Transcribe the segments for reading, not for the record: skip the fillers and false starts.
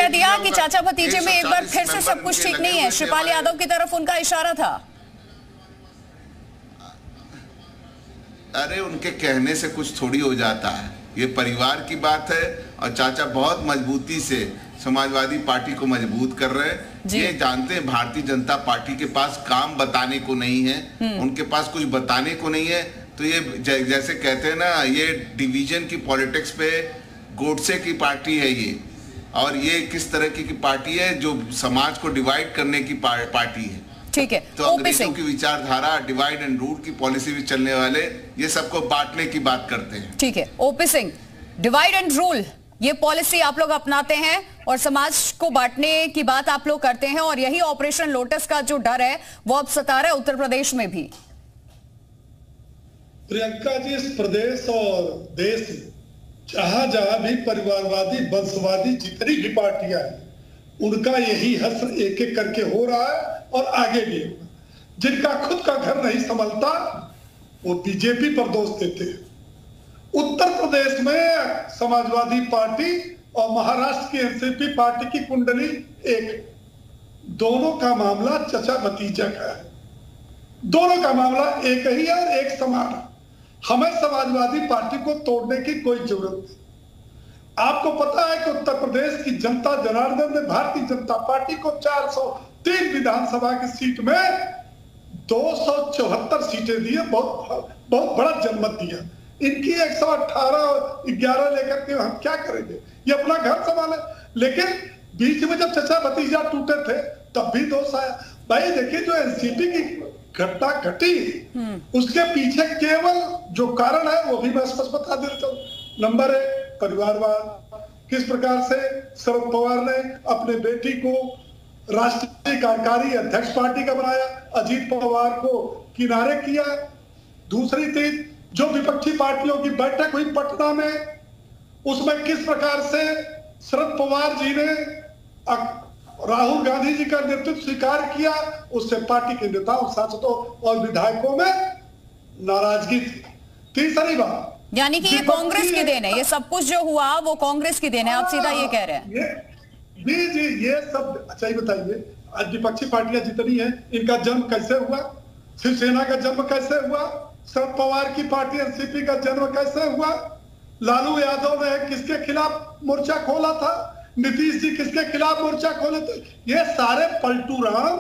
कह दिया कि चाचा भतीजे में एक बार फिर से सब कुछ ठीक नहीं है, शिवपाल यादव की तरफ उनका इशारा था। अरे उनके कहने से कुछ थोड़ी हो जाता है, ये परिवार की बात है और चाचा बहुत मजबूती से समाजवादी पार्टी को मजबूत कर रहे हैं। ये जानते हैं भारतीय जनता पार्टी के पास काम बताने को नहीं है, उनके पास कुछ बताने को नहीं है। तो ये जैसे कहते हैं ना, ये डिवीजन की पॉलिटिक्स पे गोडसे की पार्टी है ये, और ये किस तरह की पार्टी है जो समाज को डिवाइड करने की पार्टी है। ठीक है, तो अंग्रेजों की विचारधारा, डिवाइड एंड रूल की पॉलिसी भी चलने वाले ये सबको बांटने की बात करते हैं। ठीक है, OP Singh, divide and rule ये पॉलिसी आप लोग अपनाते हैं और समाज को बांटने की बात आप लोग करते हैं, और यही ऑपरेशन लोटस का जो डर है वो अब सता रहा है उत्तर प्रदेश में भी। प्रियंका जी, इस प्रदेश और देश में जहां जहां भी परिवारवादी, वंशवादी जितनी भी पार्टियां हैं, उनका यही हश्र एक एक करके हो रहा है और आगे भी होगा। जिनका खुद का घर नहीं संभलता वो बीजेपी पर दोष देते हैं। उत्तर प्रदेश में समाजवादी पार्टी और महाराष्ट्र की एनसीपी पार्टी की कुंडली एक, दोनों का मामला चचा भतीजा का है, दोनों का मामला एक ही है और एक समान है। हमें समाजवादी पार्टी को तोड़ने की कोई जरूरत नहीं। आपको पता है कि उत्तर प्रदेश की जनता जनार्दन ने भारतीय जनता पार्टी को 403 विधानसभा की सीट में 274 सीटें दी है, बहुत बड़ा जनमत दिया। इनकी 118 और 11 लेकर के हम क्या करेंगे, ये अपना घर संभाले। लेकिन बीच में जब चचा भतीजा टूटे थे तब भी दोष आया। भाई देखिए, जो एनसीपी की घटना घटी उसके पीछे केवल जो कारण है वो भी मैं स्पष्ट बता देता हूँ। नंबर 1, परिवारवाद। किस प्रकार से शरद पवार ने अपने बेटी को राष्ट्रीय कार्यकारी अध्यक्ष पार्टी का बनाया, अजीत पवार को किनारे किया। दूसरी चीज, जो विपक्षी पार्टियों की बैठक हुई पटना में, उसमें किस प्रकार से शरद पवार जी ने राहुल गांधी जी का नेतृत्व स्वीकार किया, उससे पार्टी के नेताओं, सांसदों और विधायकों में नाराजगी थी। तीसरी बात, यानी कि ये कांग्रेस की देन है, ये सब कुछ जो हुआ वो कांग्रेस की देन है, आप सीधा ये कह रहे हैं? ये सब अच्छा ही बताइए, आज विपक्षी पार्टियां जितनी हैं इनका जन्म कैसे हुआ? शिवसेना का जन्म कैसे हुआ? शरद पवार की पार्टी एनसीपी का जन्म कैसे हुआ? लालू यादव ने किसके खिलाफ मोर्चा खोला था? नीतीश जी किसके खिलाफ मोर्चा खोले थे? ये सारे पलटू राम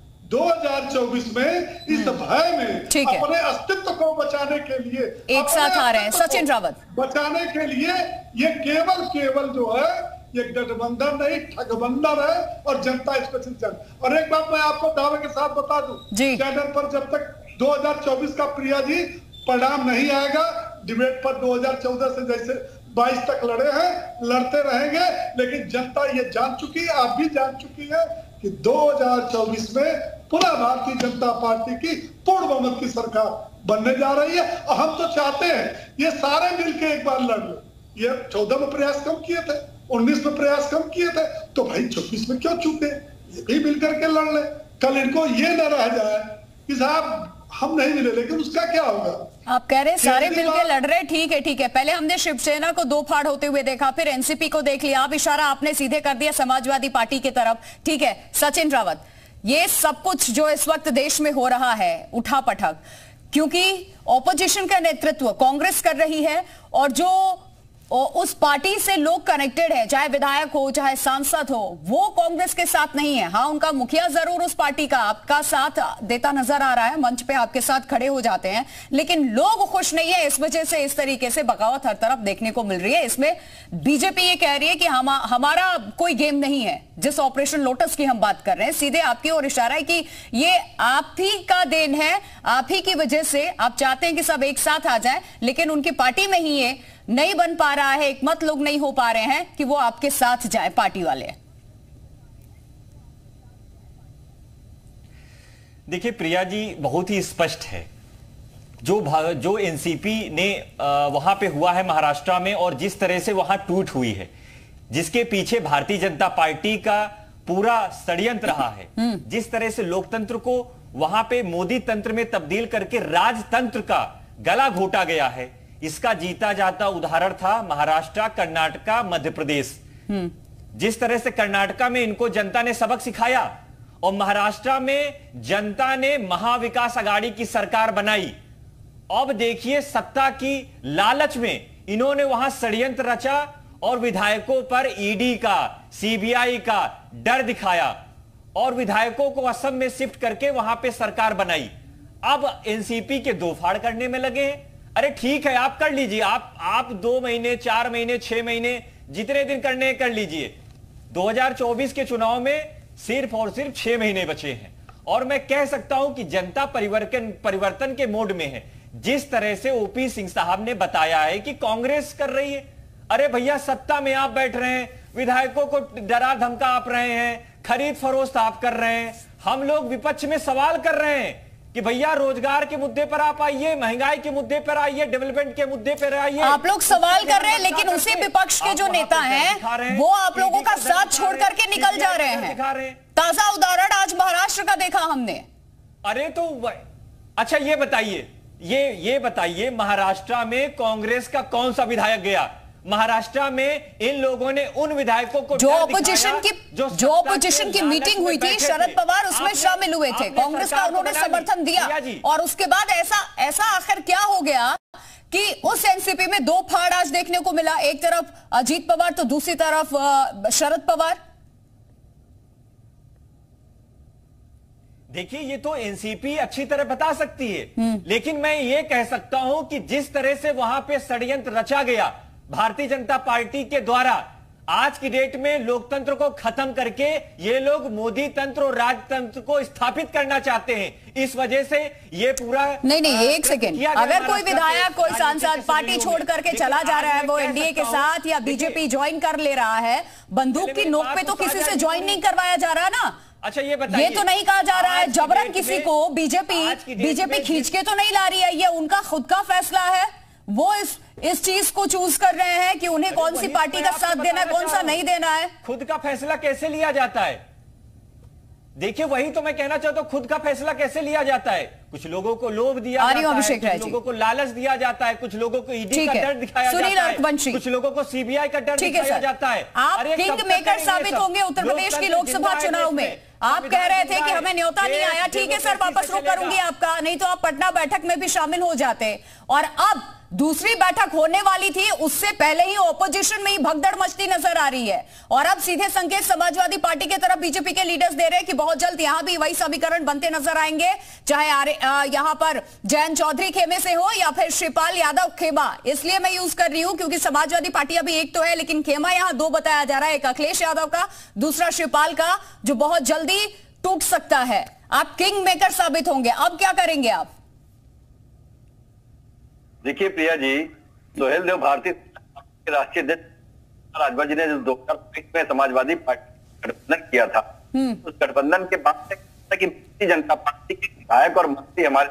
2024 में इस भय में अपने अस्तित्व को बचाने के लिए एक साथ आ रहे हैं। सचिन रावत, बचाने के लिए ये केवल जो है ये गठबंधन नहीं, ठगबंधन है और जनता इसको चिंतन। और एक बात मैं आपको दावे के साथ बता दूं, चैनल पर जब तक 2024 का प्रिया जी परिणाम नहीं आएगा, डिबेट पर 2014 से जैसे 22 तक लड़े हैं, लड़ते रहेंगे। लेकिन जनता ये जान चुकी है, आप भी जान चुकी है कि 2024 में पुनः भारतीय जनता पार्टी की पूर्ण बहुमत की सरकार बनने जा रही है। और हम तो चाहते हैं ये सारे मिलकर एक बार लड़ ले। ये 14 में प्रयास कम किए थे, 19 में प्रयास कम किए थे, तो भाई 24 में क्यों चूके? ये भी मिलकर के लड़ ले। कल इनको ये न रह जाए कि साहब हम नहीं मिले, लेकिन उसका क्या होगा? आप कह रहे हैं सारे मिलकर लड़ रहे, ठीक है ठीक है। पहले हमने शिवसेना को दो फाड़ होते हुए देखा, फिर एनसीपी को देख लिया, आप इशारा आपने सीधे कर दिया समाजवादी पार्टी की तरफ, ठीक है। सचिन रावत, ये सब कुछ जो इस वक्त देश में हो रहा है उठापटक, क्योंकि ऑपोजिशन का नेतृत्व कांग्रेस कर रही है और जो उस पार्टी से लोग कनेक्टेड है, चाहे विधायक हो चाहे सांसद हो, वो कांग्रेस के साथ नहीं है। हाँ, उनका मुखिया जरूर उस पार्टी का आपका साथ देता नजर आ रहा है, मंच पे आपके साथ खड़े हो जाते हैं, लेकिन लोग खुश नहीं है। इस वजह से इस तरीके से बगावत हर तरफ देखने को मिल रही है। इसमें बीजेपी ये कह रही है कि हमारा कोई गेम नहीं है। जिस ऑपरेशन लोटस की हम बात कर रहे हैं, सीधे आपकी ओर इशारा है कि ये आप ही का देन है, आप ही की वजह से आप चाहते हैं कि सब एक साथ आ जाएं, लेकिन उनकी पार्टी में ही ये नहीं बन पा रहा है, एक मत लोग नहीं हो पा रहे हैं कि वो आपके साथ जाए पार्टी वाले। देखिए प्रिया जी, बहुत ही स्पष्ट है जो एनसीपी ने वहां पे हुआ है महाराष्ट्र में, और जिस तरह से वहां टूट हुई है, जिसके पीछे भारतीय जनता पार्टी का पूरा षड्यंत्र रहा है, जिस तरह से लोकतंत्र को वहां पे मोदी तंत्र में तब्दील करके राजतंत्र का गला घोटा गया है, इसका जीता जाता उदाहरण था महाराष्ट्र, कर्नाटका, मध्य प्रदेश। जिस तरह से कर्नाटका में इनको जनता ने सबक सिखाया और महाराष्ट्र में जनता ने महाविकास आघाड़ी की सरकार बनाई, अब देखिए सत्ता की लालच में इन्होंने वहां षड्यंत्र रचा और विधायकों पर ईडी का, सीबीआई का डर दिखाया और विधायकों को असम में शिफ्ट करके वहां पे सरकार बनाई। अब एनसीपी के दो फाड़ करने में लगे हैं। अरे ठीक है, आप कर लीजिए, आप 2 महीने, 4 महीने, 6 महीने, जितने दिन करने कर लीजिए। 2024 के चुनाव में सिर्फ और सिर्फ 6 महीने बचे हैं और मैं कह सकता हूं कि जनता परिवर्तन के मोड में है। जिस तरह से ओपी सिंह साहब ने बताया है कि कांग्रेस कर रही है, अरे भैया सत्ता में आप बैठ रहे हैं, विधायकों को डरा धमका आप रहे हैं, खरीद फरोख्त आप कर रहे हैं, हम लोग विपक्ष में सवाल कर रहे हैं कि भैया रोजगार के मुद्दे पर आप आइए, महंगाई के मुद्दे पर आइए, डेवलपमेंट के मुद्दे पर आइए। आप लोग सवाल कर रहे हैं लेकिन उसी विपक्ष के जो नेता हैं वो आप लोगों का साथ छोड़ करके निकल जा रहे हैं। ताजा उदाहरण आज महाराष्ट्र का देखा हमने। अरे तो अच्छा ये बताइए महाराष्ट्र में कांग्रेस का कौन सा विधायक गया? महाराष्ट्र में इन लोगों ने उन विधायकों को जो ऑपोजिशन की मीटिंग हुई थी, शरद पवार उसमें शामिल हुए थे, कांग्रेस का उन्होंने समर्थन दिया और उसके बाद ऐसा आखिर क्या हो गया कि उस एनसीपी में दो फाड़ आज देखने को मिला, एक तरफ अजीत पवार तो दूसरी तरफ शरद पवार। देखिए ये तो एनसीपी अच्छी तरह बता सकती है, लेकिन मैं ये कह सकता हूं कि जिस तरह से वहां पे षड्यंत्र रचा गया भारतीय जनता पार्टी के द्वारा, आज की डेट में लोकतंत्र को खत्म करके ये लोग मोदी तंत्र और राजतंत्र को स्थापित करना चाहते हैं। इस वजह से ये पूरा नहीं एक सेकेंड, अगर कोई विधायक, कोई सांसद पार्टी छोड़ करके चला जा रहा है, वो एनडीए के साथ या बीजेपी ज्वाइन कर ले रहा है, बंदूक की नोक पे तो किसी से ज्वाइन नहीं करवाया जा रहा ना। अच्छा ये बताइए, ये तो नहीं कहा जा रहा है जबरन किसी को बीजेपी खींच के तो नहीं ला रही है, ये उनका खुद का फैसला है। वो इस चीज को चूज कर रहे हैं कि उन्हें कौन सी पार्टी का साथ देना है, कौन सा नहीं देना है। खुद का फैसला कैसे लिया जाता है? देखिए वही तो मैं कहना चाहता हूं, खुद का फैसला कैसे लिया जाता है? कुछ लोगों को लोभ दिया जाता है, कुछ लोगों को लालच दिया जाता है, कुछ लोगों को ईडी का डर दिखाया जाता है, कुछ लोगों को सीबीआई का डर दिखाया जाता है। आप किंग मेकर साबित होंगे उत्तर प्रदेश की लोकसभा चुनाव में। आप कह रहे थे कि हमें न्योता नहीं आया, ठीक है सर, वापस रुख करूंगी आपका, नहीं तो आप पटना बैठक में भी शामिल हो जाते। और अब दूसरी बैठक होने वाली थी, उससे पहले ही ऑपोजिशन में ही भगदड़ मचती नजर आ रही है और अब सीधे संकेत समाजवादी पार्टी की तरफ बीजेपी के लीडर्स दे रहे हैं कि बहुत जल्द यहां भी वही समीकरण बनते नजर आएंगे, चाहे यहां पर जयंत चौधरी खेमे से हो या फिर शिवपाल यादव खेमा। इसलिए मैं यूज कर रही हूं क्योंकि समाजवादी पार्टी अभी एक तो है, लेकिन खेमा यहां दो बताया जा रहा है, एक अखिलेश यादव का, दूसरा शिवपाल का, जो बहुत जल्दी टूट सकता है। आप किंग मेकर साबित होंगे, अब क्या करेंगे आप? देखिए प्रिया जी, सोहेल देव भारतीय के राष्ट्रीय अध्यक्ष राजभर जी ने जो 2023 में समाजवादी पार्टी गठबंधन किया था, उस गठबंधन के बाद से कि भारतीय जनता पार्टी के विधायक और मंत्री हमारे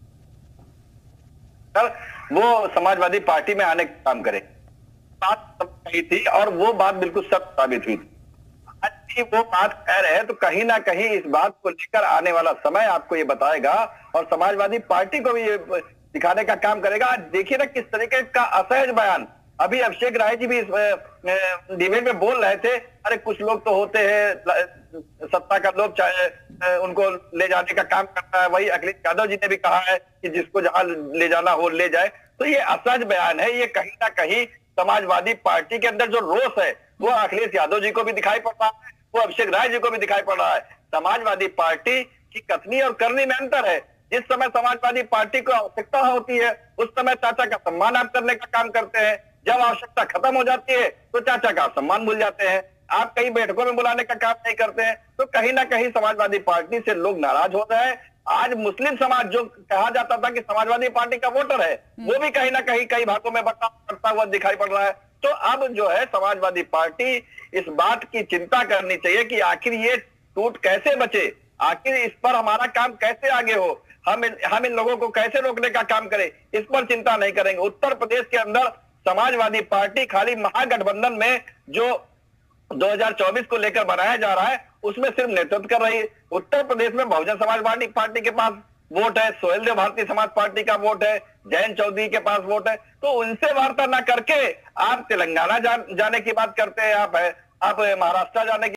वो समाजवादी पार्टी में आने का काम करे, बात कही थी और वो बात बिल्कुल सत्य साबित हुई थी। आज भी वो बात कह रहे हैं तो कहीं ना कहीं इस बात को लेकर आने वाला समय आपको ये बताएगा और समाजवादी पार्टी को भी ये दिखाने का काम करेगा। देखिए ना किस तरीके का असहज बयान, अभी अभिषेक राय जी भी इस डिबेट में बोल रहे थे, अरे कुछ लोग तो होते हैं सत्ता का लोभ, चाहे उनको ले जाने का काम करता है। वही अखिलेश यादव जी ने भी कहा है कि जिसको जहां ले जाना हो ले जाए। तो ये असहज बयान है, ये कहीं ना कहीं समाजवादी पार्टी के अंदर जो रोष है वो अखिलेश यादव जी को भी दिखाई पड़ रहा है, वो अभिषेक राय जी को भी दिखाई पड़ रहा है। समाजवादी पार्टी की कथनी और करनी में अंतर है। जिस समय समाजवादी पार्टी को आवश्यकता होती है उस समय चाचा का सम्मान आप करने का काम करते हैं, जब आवश्यकता खत्म हो जाती है तो चाचा का सम्मान भूल जाते हैं, आप कई बैठकों में बुलाने का काम नहीं करते हैं। तो कहीं ना कहीं समाजवादी पार्टी से लोग नाराज हो रहे हैं। आज मुस्लिम समाज जो कहा जाता था कि समाजवादी पार्टी का वोटर है, वो भी कहीं ना कहीं कई भागों में बर्ताव करता हुआ दिखाई पड़ रहा है। तो अब जो है समाजवादी पार्टी इस बात की चिंता करनी चाहिए कि आखिर ये टूट कैसे बचे, आखिर इस पर हमारा काम कैसे आगे हो, हम इन लोगों को कैसे रोकने का काम करें, इस पर चिंता नहीं करेंगे। उत्तर प्रदेश के अंदर समाजवादी पार्टी खाली महागठबंधन में जो 2024 को लेकर बनाया जा रहा है उसमें सिर्फ नेतृत्व कर रही है। उत्तर प्रदेश में बहुजन समाजवादी पार्टी के पास वोट है, सोहेल देव भारतीय समाज पार्टी का वोट है, जयंत चौधरी के पास वोट है, तो उनसे वार्ता ना करके आप तेलंगाना जाने की बात करते हैं। आप आप महाराष्ट्र जाने की